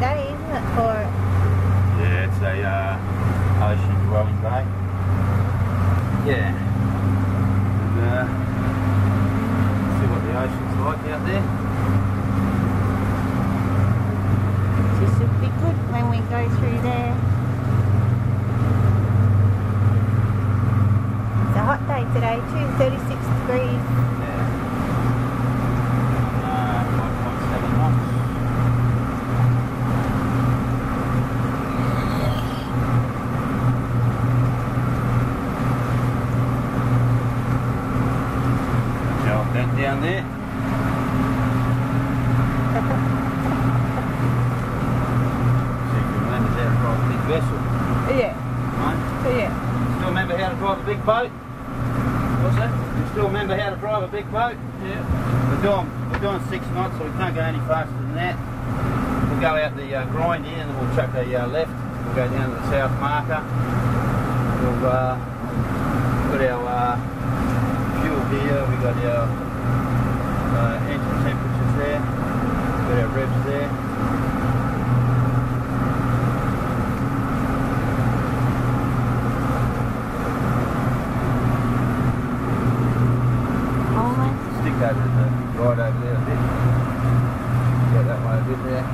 day, isn't it? For yeah, it's a ocean dwelling bay. Yeah. And see what the ocean's like out there. this should be good when we go through there. It's a hot day today too, 36 degrees. Yeah. 5.7 knots. Down there. See if you remember how to drive a big vessel. Yeah. Right? Yeah. Still remember how to drive a big boat? What's that? You still remember how to drive a big boat? Yeah. We're doing 6 knots, so we can't go any faster than that. We'll go out the grind here and then we'll chuck a left. We'll go down to the south marker. We'll put our fuel here. We got our engine temperatures there, got our revs there. Almost. Stick over right over there a bit. Go that way a bit there.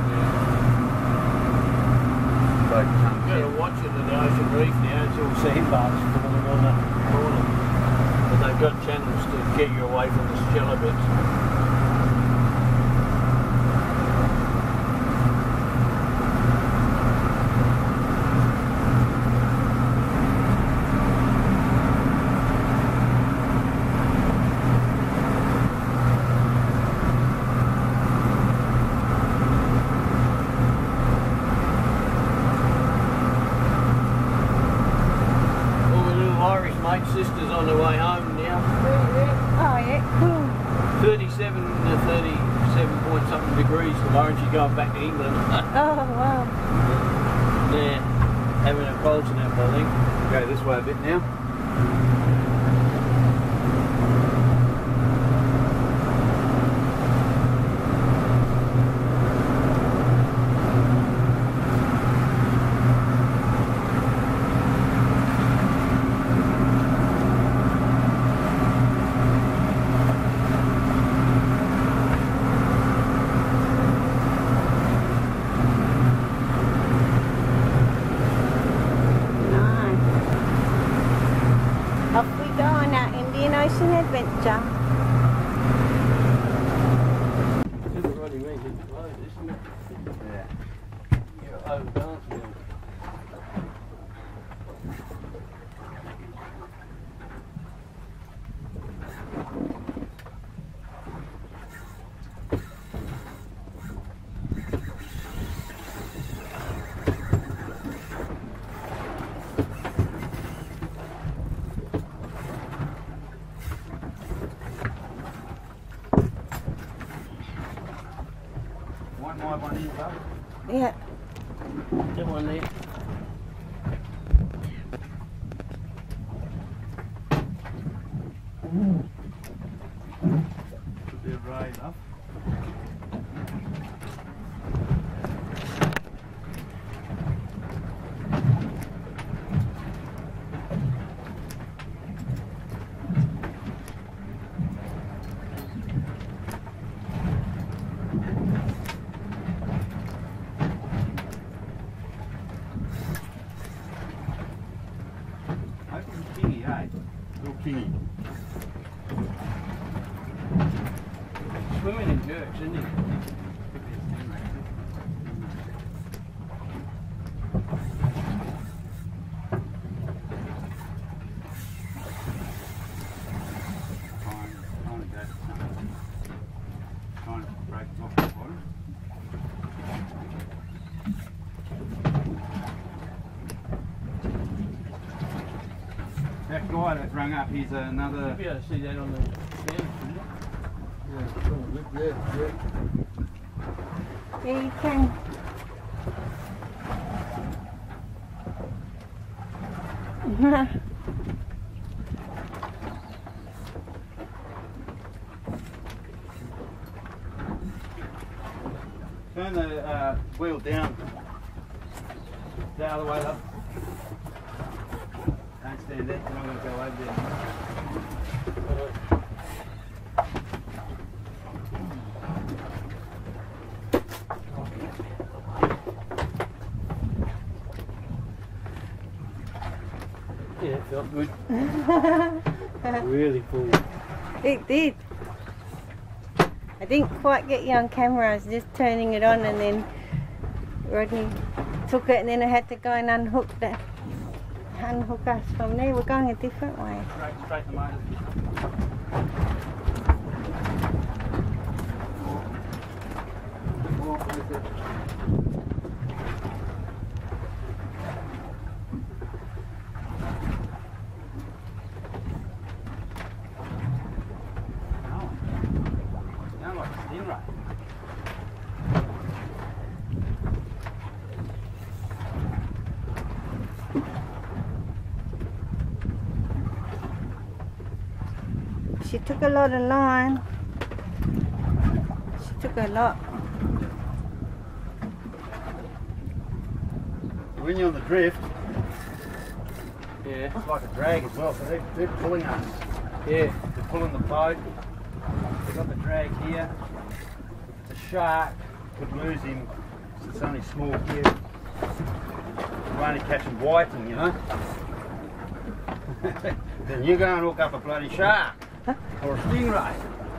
Boat comes You've got to watch it at the Ocean Reef now, it's all sandbars forming on the corner. But they've got channels to get you away from the shallow bits. Sisters on the way home now. Oh yeah, cool. 37 to 37 point something degrees tomorrow, and she's going back to England. Oh wow. Yeah, having a cold snap, I think. Go this way a bit now. Adventure. Everybody means it's close, isn't it? Yeah. You're overbalanced now. Yeah. That one there. Put the raise up. Kingy. Swimming in jerks, isn't he? Trying to break off the bottom. That guy that rung up, he's another... You'll be able to see that on the stand, shouldn't you? Yeah, you can. turn the wheel down the other way up. Don't stand there, I'm going to go over there. Yeah, it felt good. Really full. It did. I didn't quite get you on camera. I was just turning it on, and then Rodney took it, and then I had to go and unhook us from there. We're going a different way. Straight the motor. She took a lot of line. She took a lot. When you're on the drift, Yeah. it's like a drag as well, so they're pulling us. Yeah. They're pulling the boat. They've got the drag here. If it's a shark, could lose him. It's only small here. We're only catching whiting, you know. Then you go and hook up a bloody shark or a stingray.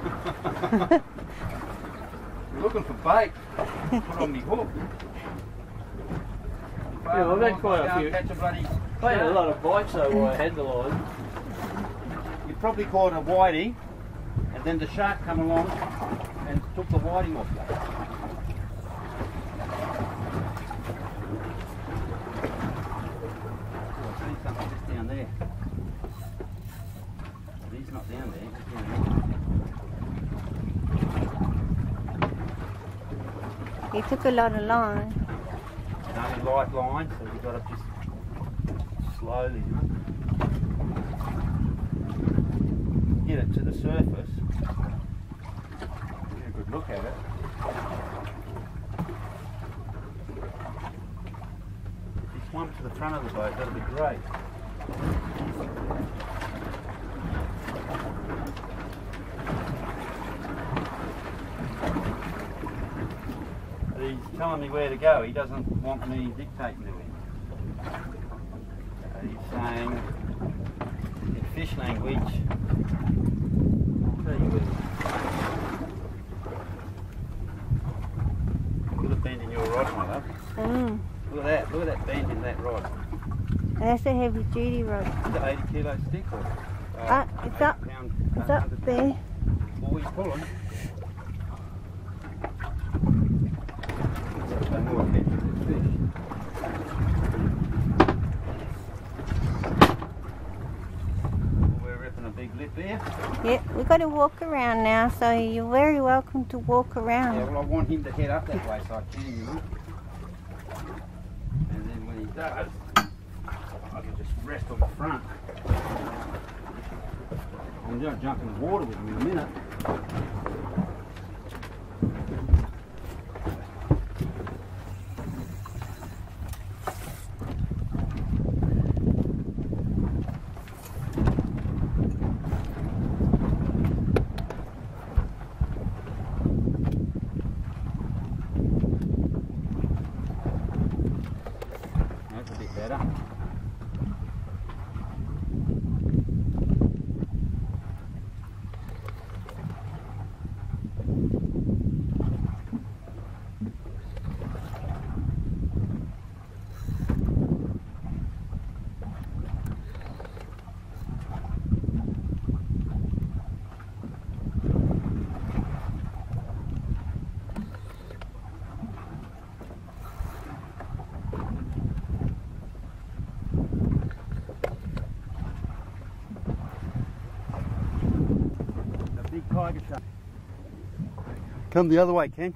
You're looking for bait. Put on me hook. Yeah, I've had quite a few. Catch a bloody I had a lot of bites though while I had the line. You probably caught a whiting, and then the shark come along and took the whiting off you. I see something just down there. He's not down there, he's down there. He took a lot of line. It's only light line, so you've got to just slowly, you know. Get it to the surface. Get a good look at it. If you swim to the front of the boat, that'll be great. He's telling me where to go. He doesn't want me dictating to him. He's saying in fish language, look at the bend in your rod, mother. Look at that bend in that rod. And that's a heavy duty rod. It's an 80 kilo stick or It's up there. Well, he's pulling. More catches this fish. We're ripping a big lip here. Yeah, we've got to walk around now, so you're very welcome to walk around. Yeah, well, I want him to head up that way so I can, you know. And then when he does, I can just rest on the front. I'm going to jump in the water with him in a minute. That's a bit better. Tiger shark. Come the other way, Ken.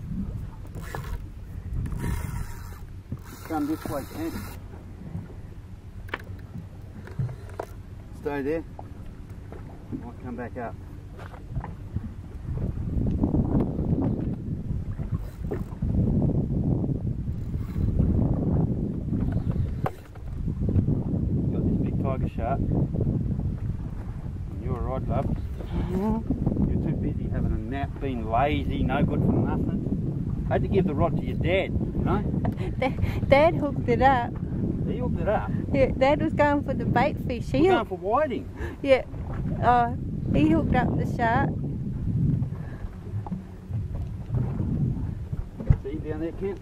Come this way, Ken. stay there. Might come back up. Got this big tiger shark. You're alright, love. You're too busy having a nap, being lazy, no good for nothing. I had to give the rod to your dad, you know? Dad hooked it up. He hooked it up. Yeah, Dad was going for the bait fish. We're going for whiting. Yeah. He hooked up the shark. See you down there, kid?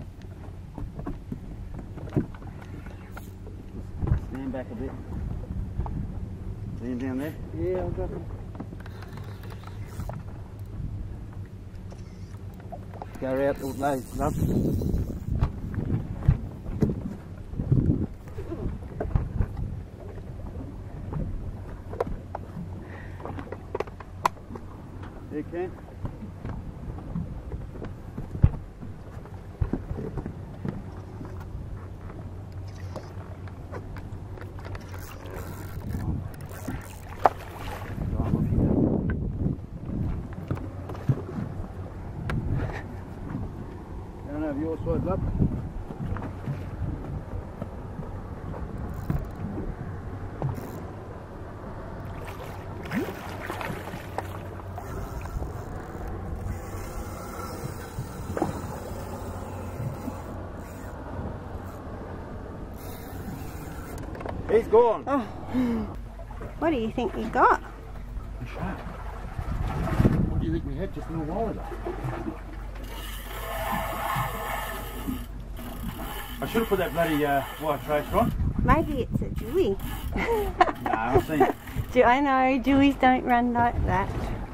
Stand back a bit. See him down there? Yeah, I've got him. Go out all day, love. You can. Down over your side, love. He's gone. Oh. What do you think you got? A shark. What do you think we had just a little while ago? I should have put that bloody white trace on. Maybe it's a dewy. No, I've seen it. I know, dewies don't run like that.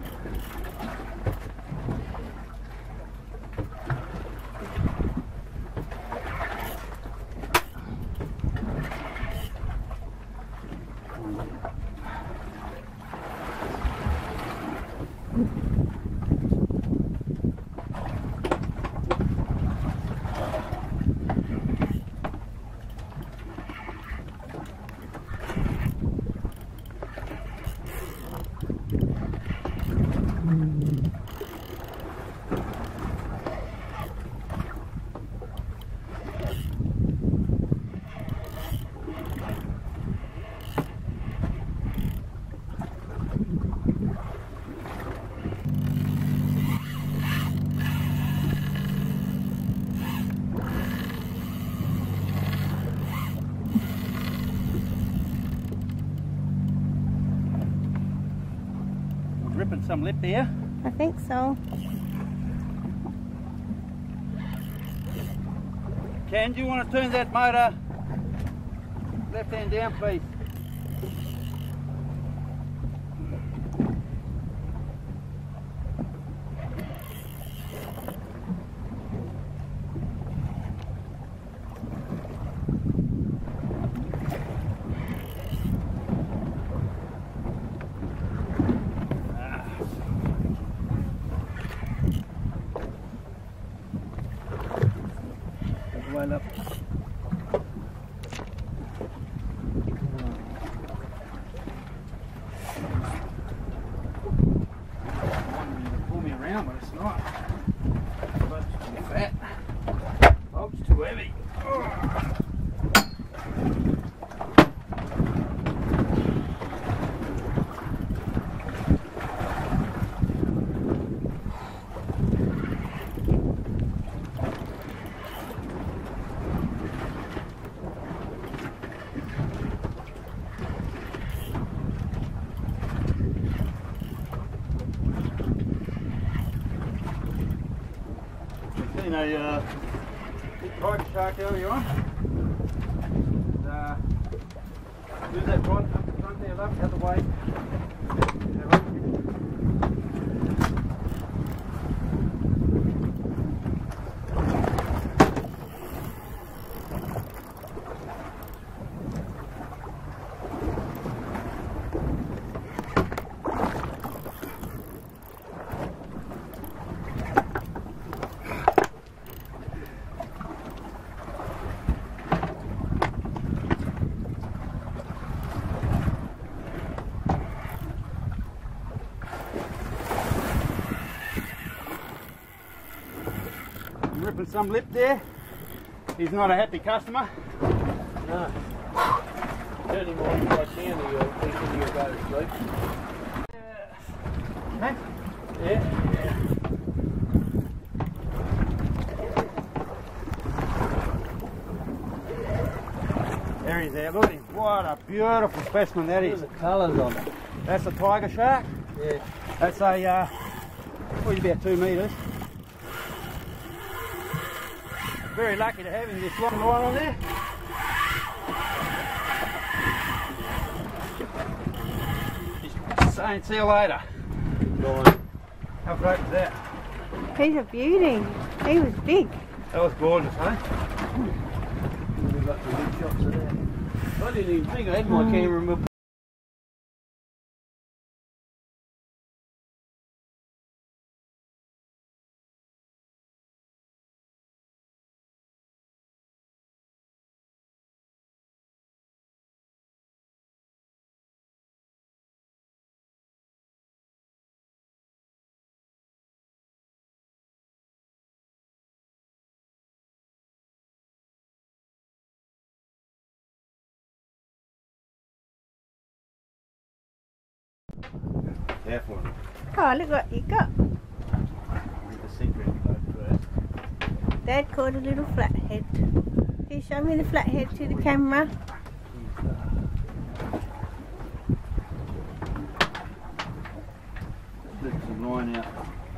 Ripping some lip there. I think so. Ken, do you want to turn that motor left hand down, please? Well up. Pull me around, but it's not. But it's too fat. Oh, it's too heavy. Seen a big tiger shark earlier on. Do that right up the front there, love, out the way. some lip there. He's not a happy customer. No. Turning more if I can, you'll go to sleep. Hey? Yeah. There he's there, look at him. What a beautiful specimen that is. Look at the colours on it. That's a tiger shark. Yeah. That's a, well, he's about 2 metres. Very lucky to have him this long line on there. Just saying, see you later. Right. How great was that? He's a beauty. He was big. That was gorgeous, eh? We've got some big shots of that. I didn't even think I had my camera in my Careful. Oh, look what you got. The secret boat first. Dad caught a little flathead. Can you show me the flathead to the camera? Slip some line out.